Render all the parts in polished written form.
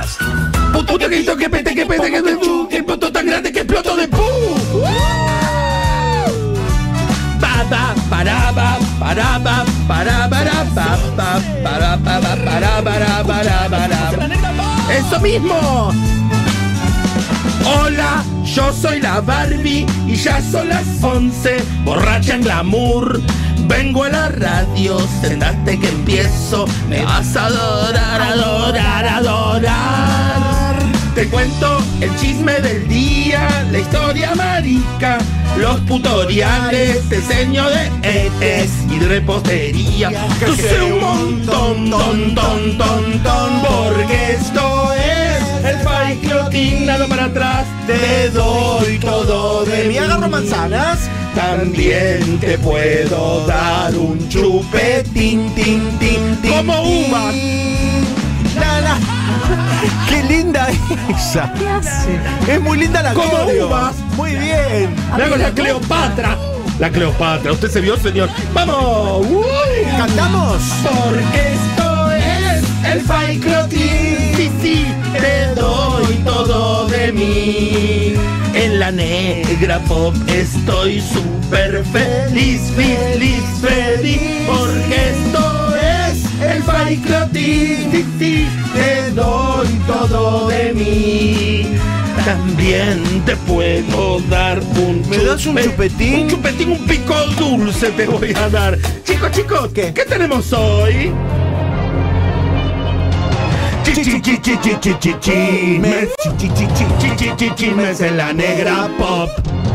Podcast. Puto que pete, que puto tan grande que exploto de pu. Eso mismo. Hola, yo soy la Barbie y ya son las 11, borracha en glamour. Vengo a la radio, sentate que empiezo, me vas a adorar, adorar, adorar. Te cuento el chisme del día, la historia marica, los tutoriales, te enseño de ETs y de repostería. Yo sé un montón, porque esto es el Faiklotin, nada para atrás, te doy todo de mí. ¿Me agarro manzanas? También te puedo dar un chupetín, tin, tin, tin, como uva. ¡Qué linda esa! ¿Qué hace? Es muy linda la Como coreo. uvas. Muy bien. Luego la Cleopatra. La Cleopatra, ¿usted se vio, señor? ¡Vamos! ¿Cantamos? Porque esto es el Faiklotin. Sí, sí, te doy todo de mí. En la negra pop estoy súper feliz, feliz, feliz. Porque esto es el Faiklotin. Sí, sí, te doy todo de mí. También te puedo dar un ¿Me das un chupetín? Un chupetín, un pico dulce te voy a dar. Chicos, ¿qué tenemos hoy? Chismes en la negra pop.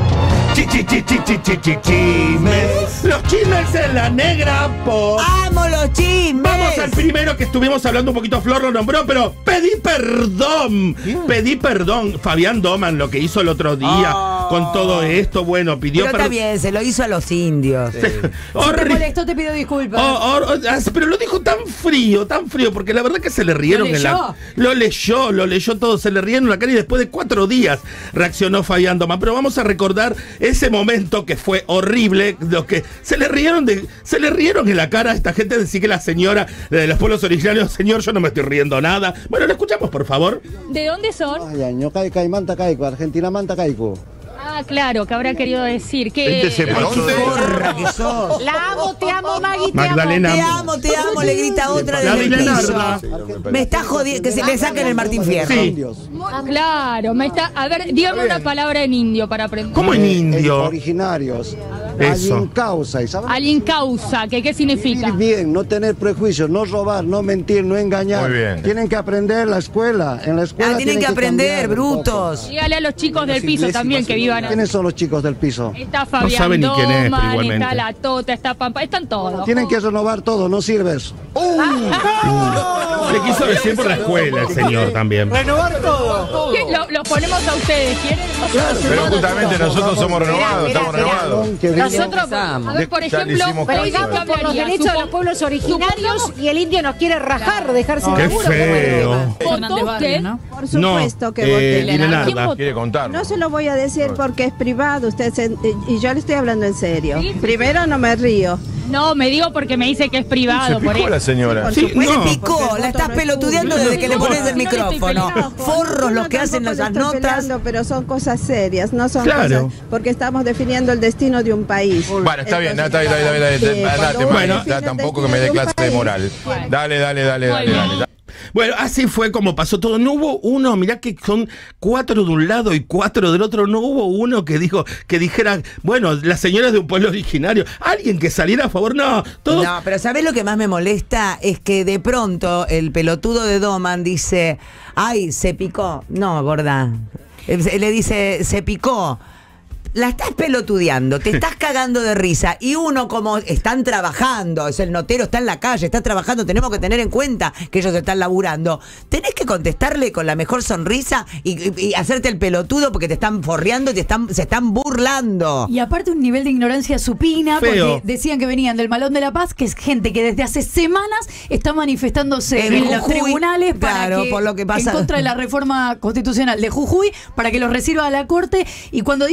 Chismes. Los chismes en la negra pop. ¡Amo los chismes! Vamos al primero que estuvimos hablando un poquito, Flor lo nombró, pero pedí perdón. Pedí perdón. Fabián Doman, lo que hizo el otro día con todo esto, bueno, pidió pero perdón. está bien, se lo hizo a los indios. Si te molestó, te pido disculpas. Pero lo dijo tan frío, porque la verdad que se le rieron en la... Lo leyó todo, se le rieron en la cara y después de 4 días reaccionó Fabián Doman. Pero vamos a recordar ese momento que fue horrible, lo que se le rieron en la cara a esta gente, decir que la señora de los pueblos originarios, señor, yo no me estoy riendo nada. Bueno, lo escuchamos, por favor. ¿De dónde son? Argentina Manta Caico. Ah, claro, que habrá querido decir que... Porra que sos. La amo, te amo, Maggie, te Magdalena. Te amo, le grita otra La desde el Milenarda. piso. Me está jodiendo, que se le saquen el Martín Fierro. Sí. amo. Claro, me está... A ver, dígame una palabra en indio para aprender. ¿Cómo en indio? Originarios. Eso. Alguien causa, ¿y sabes? Alguien causa, ¿qué significa? Vivir bien, no tener prejuicios, no robar, no mentir, no engañar. Muy bien. Tienen que aprender en la escuela. En la escuela Tienen que aprender, cambiar un poco. brutos. Dígale a los chicos del piso también que vivan... ¿Quiénes son los chicos del piso? Está Fabián sabe ni quién es, pero Doman, igualmente. está la Tota, está Pampa, están todos. Tienen que renovar todo, no sirve eso. Le quiso decir por la escuela el señor también. Renovar todo. ¿Qué? Los ponemos a ustedes, ¿quieren? Pero justamente nosotros somos renovados, estamos renovados. Nosotros, a ver, por Ya le ejemplo, hicimos ¿qué caso. hablaría? por los derechos de los pueblos originarios y el indio nos quiere rajar, dejarse Qué laburo. feo. ¿Votó usted? Por supuesto que No, voté. Milenarda. ¿Quién votó? Quiere contar. No se lo voy a decir porque es privado, y yo le estoy hablando en serio. Sí, sí, Primero no me río. No, me digo porque me dice que es Se privado, por picó la eso. señora. Sí, Me no. picó, porque la el estás voto no es pelotudeando público. desde que le pones el No, no estoy micrófono. peleando. Forros los que No, hacen tampoco las lo estoy notas. peleando, pero son cosas serias, no son Claro. cosas porque estamos definiendo el destino de un país. Bueno, está bien, Entonces, andate, cuando Maggie, uno ya defiende tampoco que el me dé destino clase un de país, moral. Bueno. Dale. Bueno, así fue como pasó todo. No hubo uno, mirá que son 4 de un lado y 4 del otro. No hubo uno que dijera, bueno, las señoras de un pueblo originario. Alguien que saliera a favor, no. Todos... No, pero ¿sabés lo que más me molesta? Es que de pronto el pelotudo de Doman dice, ay, se picó. No, gorda. Le dice, se picó. La estás pelotudeando, te estás cagando de risa. Y uno, como están trabajando, es el notero, está en la calle, está trabajando, tenemos que tener en cuenta que ellos están laburando. Tenés que contestarle con la mejor sonrisa y hacerte el pelotudo porque te están forreando y se están burlando. Y aparte un nivel de ignorancia supina, Feo. porque decían que venían del Malón de la Paz, que es gente que desde hace semanas está manifestándose En en los Jujuy, tribunales claro, por lo que pasa. en contra de la reforma constitucional de Jujuy, para que los reciba a la corte. Y cuando dicen Malón de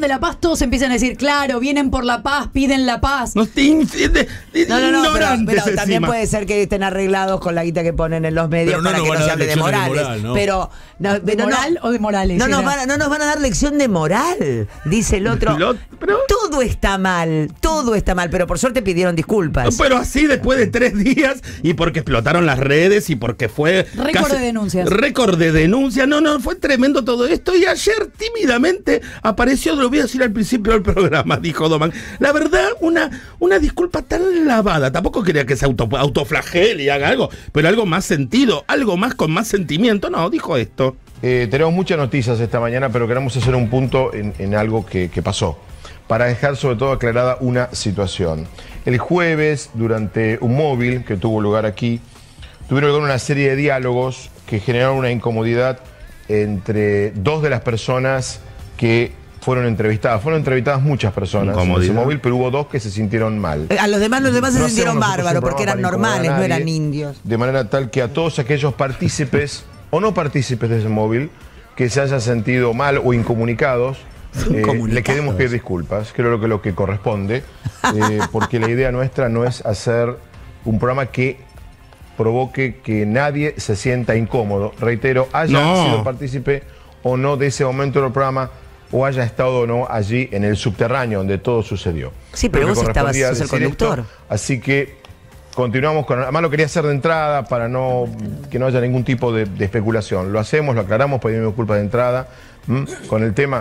de la paz, todos empiezan a decir, claro, vienen por la paz, piden la paz. No, ignorantes pero también encima. puede ser que estén arreglados con la guita que ponen en los medios Pero no para nos que van no a se dar hable de lecciones de Morales. moral, ¿no? Pero ¿De moral o de Morales? no nos van a dar lección de moral, dice el otro. Pero- Todo está mal, pero por suerte pidieron disculpas. Pero así después de 3 días y porque explotaron las redes y porque fue Récord de denuncias. Récord de denuncias. No, fue tremendo todo esto y ayer tímidamente apareció, lo voy a decir al principio del programa, dijo Doman. La verdad, una disculpa tan lavada. Tampoco quería que se autoflagele y haga algo, pero algo más sentido, algo más con más sentimiento. No, dijo esto. Tenemos muchas noticias esta mañana, pero queremos hacer un punto en algo que pasó, para dejar sobre todo aclarada una situación. El jueves, durante un móvil que tuvo lugar aquí, tuvieron lugar una serie de diálogos que generaron una incomodidad entre 2 de las personas que fueron entrevistadas. Fueron entrevistadas muchas personas en ese móvil, pero hubo 2 que se sintieron mal. A los demás se No sintieron hacemos nosotros bárbaros un porque eran programa para normales, incomodar no a eran nadie, indios. De manera tal que a todos aquellos partícipes o no partícipes de ese móvil que se hayan sentido mal o incomunicados, le queremos pedir disculpas, creo que lo que corresponde, porque la idea nuestra no es hacer un programa que provoque que nadie se sienta incómodo. Reitero, haya sido partícipe o no de ese momento del programa, o haya estado o no allí en el subterráneo donde todo sucedió. Sí, pero vos estabas, sos el conductor. Así que continuamos con... Además lo quería hacer de entrada para que no haya ningún tipo de especulación. Lo hacemos, lo aclaramos, pedimos disculpas de entrada con el tema.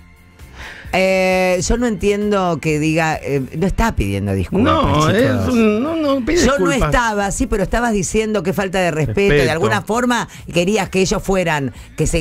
Yo no entiendo que diga, no está pidiendo disculpas. No, chicos. no pide Yo no disculpas. estaba, sí, pero estabas diciendo que falta de respeto. De alguna forma querías que ellos fueran,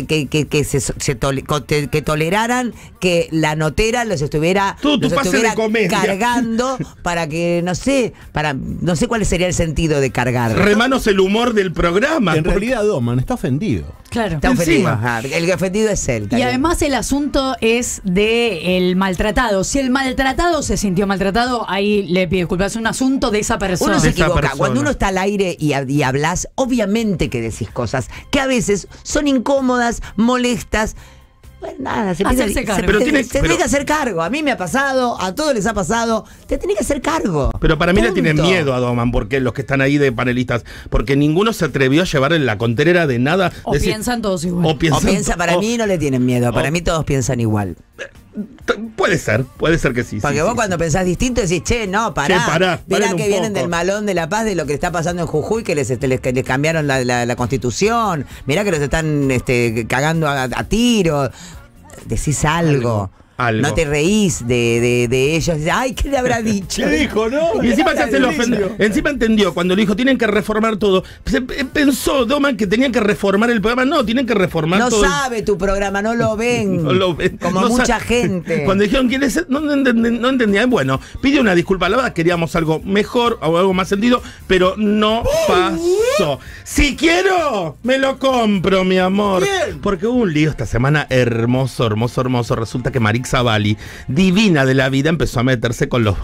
que toleraran que la notera los estuviera, Tu pase de comedia. cargando para que, no sé cuál sería el sentido de cargar. Remanos el humor del programa. En realidad Doman está ofendido. Claro. Está ofendido. Encima. Ajá, el ofendido es él. Y también. además el asunto es de el maltratado. Si el maltratado se sintió maltratado, ahí le pide disculpas. Es un asunto de esa persona. Uno se De esa equivoca. persona. Cuando uno está al aire y hablas, obviamente que decís cosas que a veces son incómodas, molestas. Bueno, nada, se Hacerse cargo. Pero tiene pero- que hacer cargo. A mí me ha pasado, a todos les ha pasado. Te tenés que hacer cargo. Pero para mí le Punto. tienen miedo a Doman, porque los que están ahí de panelistas, porque ninguno se atrevió a llevar en la conterera de nada. O piensan todos igual. O piensa, para mí no le tienen miedo. Para mí todos piensan igual. Puede ser que sí. Porque sí, vos sí, cuando sí. pensás distinto decís, che, no, pará. Che, pará, Mirá paren que un vienen poco. del Malón de la Paz, de lo que está pasando en Jujuy, que les cambiaron la constitución. Mirá que los están cagando a tiros. Decís algo. Algo. No te reís de ellos. Ay, ¿qué le habrá dicho? ¿Qué dijo, no? Y encima se lo ofendió. Encima entendió, cuando le dijo tienen que reformar todo. Pensó Doman que tenían que reformar el programa. No, tienen que reformar No todo. sabe tu programa, no lo ven. No lo ven. Como No mucha sabe. gente. Cuando dijeron quién es, no entendían. Bueno, pide una disculpa. La verdad queríamos algo mejor o algo más sentido, pero no pasó. Si quiero, me lo compro, mi amor. Bien. Porque hubo un lío esta semana hermoso. Resulta que Marix Zavalli, divina de la vida, empezó a meterse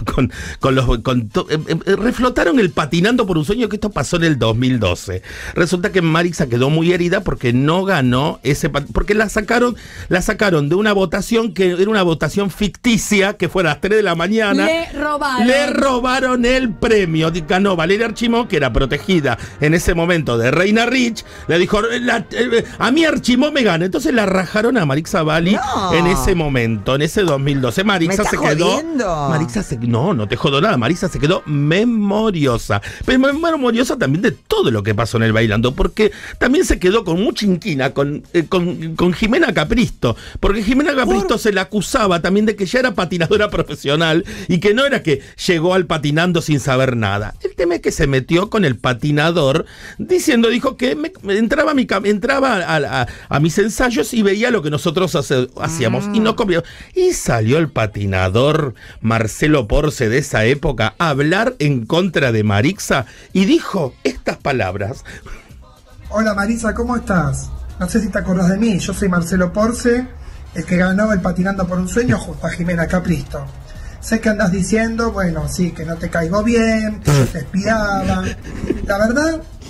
reflotaron el patinando por un sueño, que esto pasó en el 2012. Resulta que Marixa quedó muy herida porque no ganó porque la sacaron de una votación que era una votación ficticia, que fue a las 3 de la mañana. Le robaron el premio. Ganó Valeria Archimó, que era protegida en ese momento de Reina Rich. Le dijo, a mí Archimó me gana. Entonces la rajaron a Marix Zavalli en ese momento. En ese 2012, Marixa se quedó. No te jodo nada. Marixa se quedó memoriosa. Pero memoriosa también de todo lo que pasó en el Bailando, porque también se quedó con mucha inquina con Jimena Capristo. Porque Jimena Capristo se la acusaba también de que ya era patinadora profesional y que no era que llegó al patinando sin saber nada. El tema es que se metió con el patinador dijo que entraba a mis ensayos y veía lo que nosotros hacíamos y no comía. Y salió el patinador Marcelo Porce de esa época a hablar en contra de Marixa y dijo estas palabras. Hola Marisa, ¿cómo estás? No sé si te acordás de mí, yo soy Marcelo Porce, el que ganó el Patinando por un Sueño junto a Jimena Capristo. Sé que andás diciendo, bueno, sí, que no te caigo bien, que yo te espiaba. La verdad,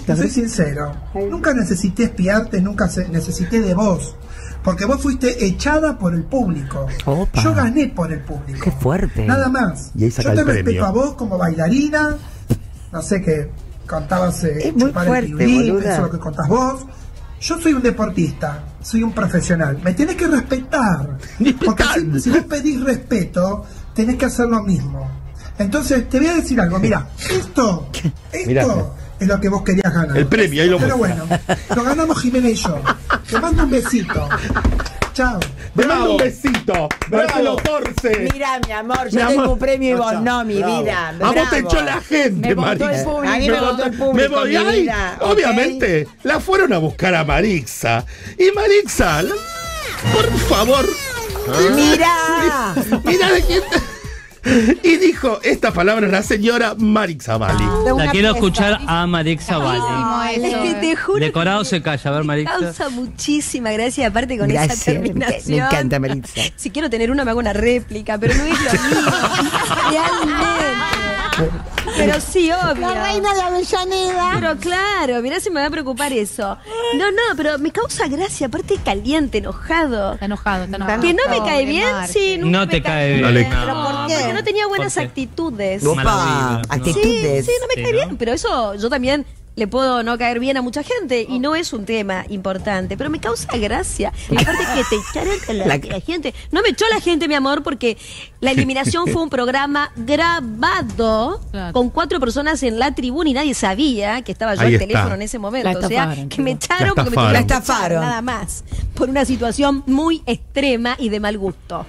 te soy sincero. Nunca necesité espiarte, nunca necesité de vos. Porque vos fuiste echada por el público. Opa. Yo gané por el público. Qué fuerte. Nada más. Y ahí saca Yo te el respeto premio. a vos como bailarina. No sé qué contabas, Es muy chupar fuerte, el pirulín, boluda. eso es lo que contás vos. Yo soy un deportista, soy un profesional. Me tenés que respetar. Porque si vos pedís respeto, tenés que hacer lo mismo. Entonces, te voy a decir algo. Mira, esto Mirá. es lo que vos querías ganar. El premio, ahí lo Pero muestra. bueno, lo ganamos Jimena y yo. Te mando un besito. Chao. Te mando un besito. Marcelo Porce. Mira, mi amor, Mi yo amor. tengo un premio y vos no, mi Bravo. vida. A vos te Bravo. echó la gente, Me votó Marisa. el público. A mí me votó el público, Me voy. mi Ay, vida, ¿ok? obviamente, la fueron a buscar a Marixa. Y Marixa, por favor. Mira. Mira de quién. Y dijo esta palabra la señora Marixa Bali. La quiero escuchar a Marixa Bali. Es que te juro Decorado que se calla, a ver, me Marixa. causa muchísima gracia, aparte con esa Gracias, terminación. me encanta, Maritza. Si quiero tener una, me hago una réplica, pero no es lo mismo. Realmente. Pero sí, obvio. La reina de Avellaneda. Pero claro, mirá si me va a preocupar eso. No, pero me causa gracia, aparte caliente, enojado. Está enojado. Que no me cae bien, sí, nunca No me te cae cae bien. No le- Pero ¿por qué? porque no tenía buenas ¿Por qué? actitudes. Opa, Maravilla, ¿no? actitudes. Sí, no me Sí, cae ¿no? bien, pero eso yo también le puedo no caer bien a mucha gente y no es un tema importante, pero me causa gracia. Aparte que te echaran a la gente. No me echó la gente, mi amor, porque la eliminación fue un programa grabado Claro. con 4 personas en la tribuna y nadie sabía que estaba yo Ahí al está. teléfono en ese momento. La O sea, estafaron, que me chicos. echaron La porque me estafaron. tuvieron La que echar, estafaron. nada más. Por una situación muy extrema y de mal gusto.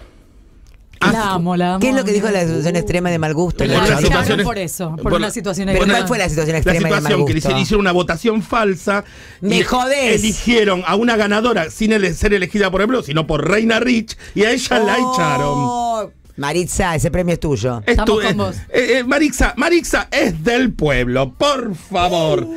La amo. ¿Qué es lo que dijo la situación extrema de mal gusto? Por La las echaron situaciones- por eso, por por- una situación ¿Pero extrema. cuál fue la situación La extrema de mal situación que gusto? le hicieron una votación falsa. Me y jodés. Eligieron a una ganadora sin ser elegida por el pueblo, sino por Reina Rich, y a ella la echaron. Oh, Maritza, ese premio es tuyo. Estamos con vos. Marixa es del pueblo, por favor.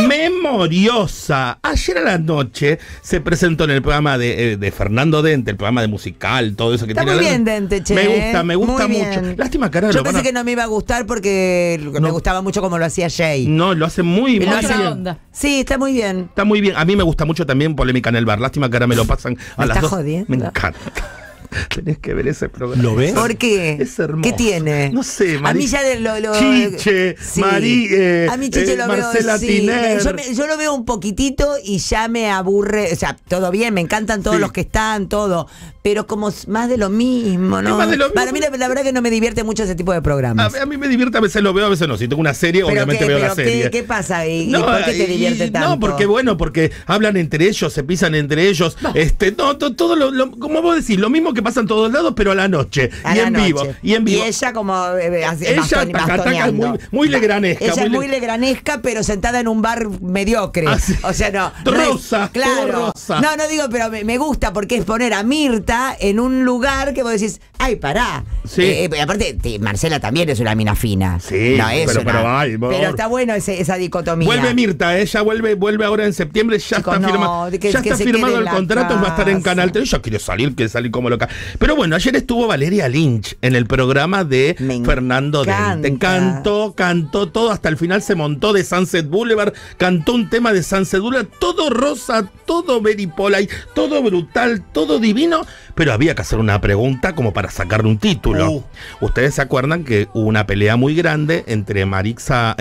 Memoriosa. Ayer a la noche se presentó en el programa de Fernando Dente, el programa de musical, todo eso que Está tiene. muy bien, Dente, che. Me gusta Muy mucho. bien. Lástima que ahora Yo lo van pensé a- que no me iba a gustar porque me No. gustaba mucho como lo hacía Jay. No, lo hace muy, muy Lo hace- bien. onda. Sí, está muy bien. Está muy bien. A mí me gusta mucho también Polémica en el Bar. Lástima que ahora me lo pasan a ¿Me las estás 2. jodiendo? Me encanta. Tenés que ver ese programa. ¿Lo ves? ¿Por qué? Es hermoso. ¿Qué tiene? No sé, A mí ya de lo Chiche, sí. Marí, A mí Chiche lo Marcela veo, sí. Tiner. Yo lo veo un poquitito y ya me aburre. O sea, todo bien, me encantan todos Sí. los que están, todo. Pero como más de lo mismo, ¿no? Es más de lo mismo. Para mí la verdad que no me divierte mucho ese tipo de programas. A mí me divierte, a veces lo veo, a veces no. Si tengo una serie, ¿Pero obviamente qué, veo la pero serie. qué pasa? ¿Y por qué te divierte tanto? No, porque hablan entre ellos, se pisan entre ellos. Todo como vos decís, lo mismo que pasa en todos lados, pero a la noche. A y la en noche. vivo. Y en vivo. ella como Ella taca, es muy legranesca. Ella es muy legranesca, pero sentada en un bar mediocre. Ah, sí. O sea, no. Rosa, todo claro. rosa. No digo, pero me gusta porque es poner a Mirta en un lugar que vos decís, ay, pará. Sí. Aparte, Marcela también es una mina fina. Sí, no, es pero ay, amor. pero está bueno esa dicotomía. Vuelve Mirta, ella vuelve ahora en septiembre, ya Chicos, está no, firmado. que Ya se está quede firmado en el la contrato, va a estar en casa. Canal 3. Ella quiere salir como loca. Pero bueno, ayer estuvo Valeria Lynch en el programa de Me Fernando Dente. Cantó todo, hasta el final se montó de Sunset Boulevard, cantó un tema de Sunset Boulevard, todo rosa, todo very polite, todo brutal, todo divino, pero había que hacer una pregunta como para sacarle un título. Ustedes se acuerdan que hubo una pelea muy grande entre Marixa,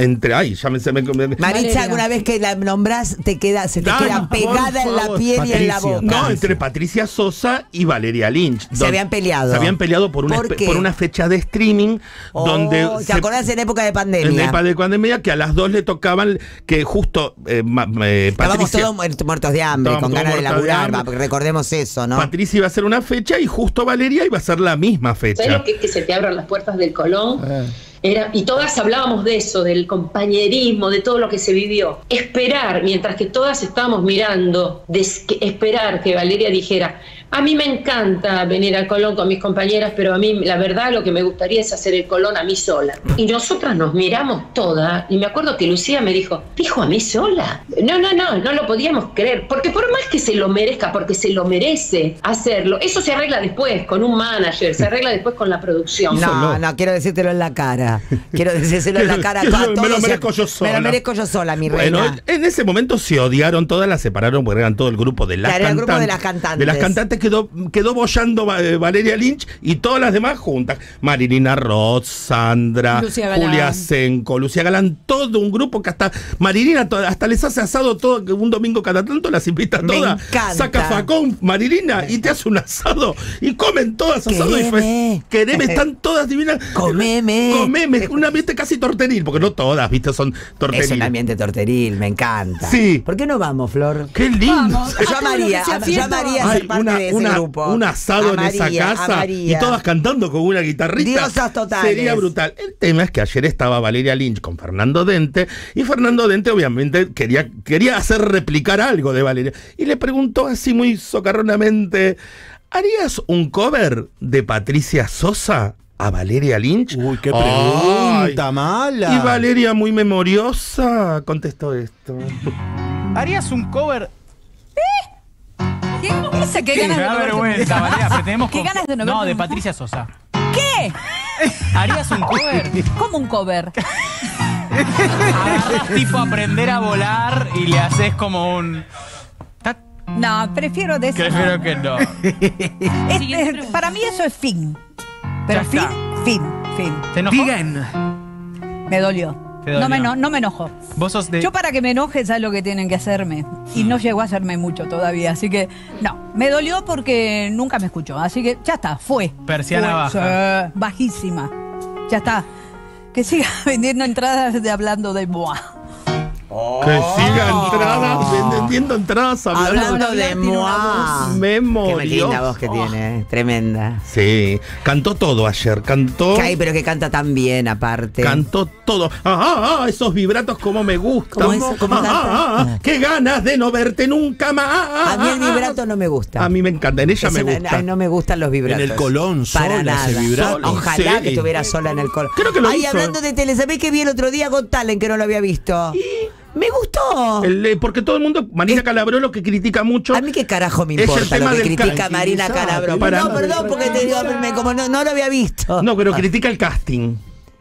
Maritza, alguna vez que la nombras, se te queda pegada en la piel y en la boca. No, entre Patricia Sosa y Valeria Lynch. Se habían peleado. Se habían peleado por qué? una fecha de streaming donde... ¿Te acordás en época de pandemia? En época de pandemia, que a las 2 le tocaban, que justo Estábamos Patricia... todos muertos de hambre, Estábamos con ganas todos de muertos de laburar, hambre. recordemos eso, ¿no? Patricia iba a hacer una fecha y justo Valeria iba a hacer la misma fecha. ¿Sabes lo que es que se te abran las puertas del Colón? Y todas hablábamos de eso, del compañerismo, de todo lo que se vivió. Esperar, mientras que todas estábamos mirando, esperar que Valeria dijera: a mí me encanta venir al Colón con mis compañeras, pero a mí la verdad lo que me gustaría es hacer el Colón a mí sola. Y nosotras nos miramos todas, y me acuerdo que Lucía me dijo a mí sola. No lo podíamos creer, porque por más que se lo merezca, porque se lo merece hacerlo, eso se arregla después con un manager, se arregla después con la producción. No, quiero decírtelo en la cara. ahora. Quiero decírselo en la cara a todos. Me lo merezco yo sola. Me lo merezco yo sola, mi Bueno, reina. en ese momento se odiaron todas, las separaron porque eran todo el grupo de las Claro, cantantes. el grupo de las cantantes. De las cantantes quedó bollando Valeria Lynch y todas las demás juntas. Marilina Roth, Sandra, Lucía Galán. Julia Senco, Lucía Galán, todo un grupo que hasta Marilina hasta les hace asado todo un domingo cada tanto, las invita a Me todas. encanta. Saca facón Marilina y te hace un asado y comen todas asado Quereme. Quereme, están todas divinas. Comeme. Un ambiente casi torteril, porque no todas, viste, son torteril. Es un ambiente torteril, me encanta. Sí. ¿Por qué no vamos, Flor? Qué lindo. Yo amaría ser parte de ese grupo. Un asado Amaría, en esa casa amaría. y todas cantando con una guitarrita. Diosas totales. Sería brutal. El tema es que ayer estaba Valeria Lynch con Fernando Dente y Fernando Dente obviamente quería hacer replicar algo de Valeria. Y le preguntó así muy socarronamente, ¿harías un cover de Patricia Sosa a Valeria Lynch? Uy, qué pregunta mala. Y Valeria, muy memoriosa, contestó esto. ¿Harías un cover? ¿Qué ganas Me de da no verte? vergüenza, Valeria, pero tenemos ¿Qué ganas de no No, verte? de Patricia Sosa. ¿Qué? ¿Harías un cover? ¿Cómo un cover? Agarras tipo aprender a volar y le haces como un... No, prefiero de eso. Prefiero que no. Para mí eso es fin. Pero Ya fin, está. fin. ¿Te enojó? Me dolió. Te dolió. No me enojo. Vos sos de... Yo para que me enoje, ¿sabes lo que tienen que hacerme? Y no llegó a hacerme mucho todavía. Así que, no. Me dolió porque nunca me escuchó. Así que ya está, fue. Persiana Fue, baja. sí, bajísima. Ya está. Que siga vendiendo entradas hablando de Moa. Que siga vendiendo entradas Hablando de Moa. Memorioso. Qué linda voz que tiene, tremenda. Sí, cantó todo ayer, cantó. Ay, pero que canta tan bien aparte. Cantó todo. Esos vibratos como me gustan. ¿Cómo eso? ¿Cómo canta? Qué ganas de no verte nunca más. A mí el vibrato no me gusta. A mí me encanta, en ella me gusta. Ay, no me gustan los vibratos. En el Colón Para sola nada. ese vibrato. Ojalá Sí. que estuviera sola en el Colón. Creo que lo Ay, hizo. hablando de tele, ¿sabés que vi el otro día Got Talent que no lo había visto? Me gustó. Porque todo el mundo, Marina Calabró lo que critica mucho. A mí qué carajo me es el importa lo tema que del critica Marina Calabró. No, perdón, porque te digo, como no lo había visto. No, pero critica el casting.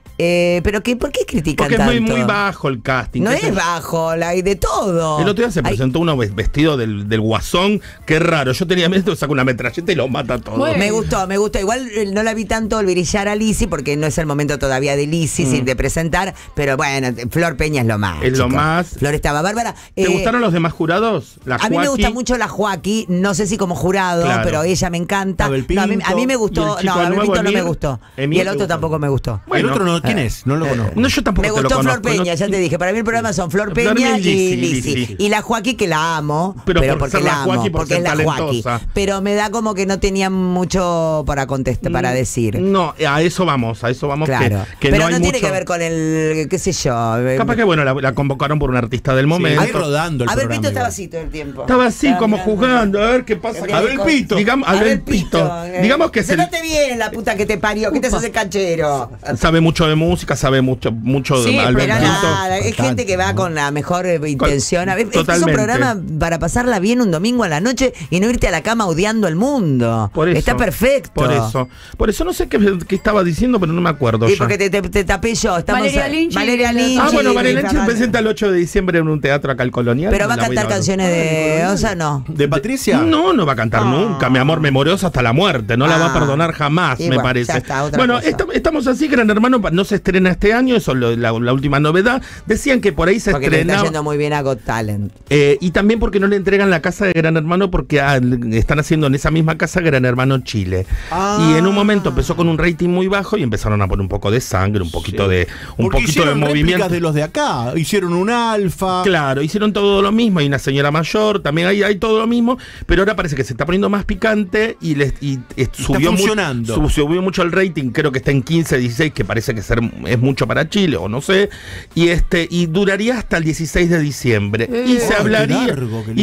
¿Pero ¿por qué critican Porque tanto? es muy bajo el casting. No es bajo, hay de todo. El otro día se presentó uno vestido del guasón. Qué raro. Yo tenía miedo de sacar una metralleta y lo mata todo. Bueno. Me gustó. Igual no la vi tanto el brillar a Lizzy porque no es el momento todavía de Lizzy sin de presentar. Pero bueno, Flor Peña es lo más. Es lo chicos. más. Flor estaba bárbara. ¿Te gustaron los demás jurados? A mí me gusta mucho la Joaquí, no sé si como jurado, Claro. pero ella me encanta. No, a mí me gustó. Y el chico No, a nuevo, Pinto no me Emir. gustó. Emir y el te otro gustó. tampoco me gustó. Bueno, el otro no, ¿quién es? No lo conozco. No, yo tampoco Me te lo gustó conozco. Flor Peña, ya te dije. Para mí el programa son Flor Flor Peña y y Lizzy. Lizzy. Y la Joaquí que la amo, Pero por porque ser la la amo, Joaquí, por porque ser es la Joaquí. talentosa. Pero me da como que no tenía mucho para contestar, para decir. No, a eso vamos. Claro. Que pero no, no, hay tiene mucho. que ver con el, qué sé yo. Capaz que bueno, la convocaron por un artista del momento. Ahí rodando el A ver, programa Pito estaba igual. así todo el tiempo. Estaba así como jugando, a ver qué pasa. A ver, Pito. A ver, Pito. Digamos que Sentate bien, la puta que te parió, que te haces el canchero. sabe mucho de música, sabe mucho Sí, de pero Albert nada, Pito. es gente que va con la mejor intención. Es un Totalmente. programa para pasarla bien un domingo a la noche y no irte a la cama odiando al mundo. Por eso, Está perfecto. Por eso no sé qué estaba diciendo, pero no me acuerdo. Sí, ya. porque te tapé yo. Estamos Valeria Lynch. Valeria Lynch. Bueno, y Valeria Lynch Fernando. presenta el 8 de diciembre en un teatro acá al Colonial. Pero va a La voy cantar ver. canciones de. O sea, no. ¿De Patricia? No va a cantar nunca, mi amor memorioso hasta la muerte. No la va a perdonar jamás, Y me bueno, parece. ya está, otra Bueno, cosa. estamos así, Gran Hermano no se estrena este año, eso es la última novedad. Decían que por ahí se Porque le está estrenaba. yendo muy bien a Got Talent. Y también porque no le entregan la casa de Gran Hermano porque están haciendo en esa misma casa Gran Hermano Chile. Y en un momento empezó con un rating muy bajo y empezaron a poner un poco de sangre, un poquito de Porque hicieron movimiento. réplicas de los de acá. Hicieron un alfa. Claro, hicieron todo lo mismo. Hay una señora mayor, también hay todo lo mismo, pero ahora parece que se está poniendo más picante y subió funcionando. Subió mucho el rating, creo que está en 15, 16, que parece que es mucho para Chile, o no sé, y duraría hasta el 16 de diciembre. Y se hablaría,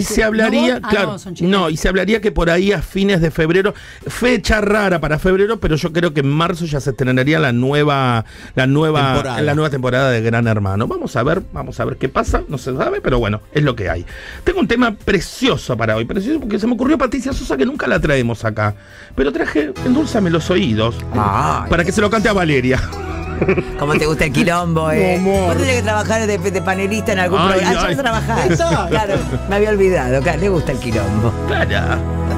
y se hablaría que por ahí a fines de febrero, fecha rara para febrero, pero yo creo que en marzo ya se estrenaría la nueva temporada de Gran Hermano. Vamos a ver qué pasa, no se sabe, pero bueno, es lo que hay. Tengo un tema precioso para hoy, precioso porque se me ocurrió Patricia Sosa, que nunca la traemos acá, pero traje Endulzame los oídos para que se lo cante a Valeria. Como te gusta el quilombo, Vos tenés que trabajar de panelista en algún programa. Ya vas a trabajar. Claro, me había olvidado. Claro, le gusta el quilombo. Claro.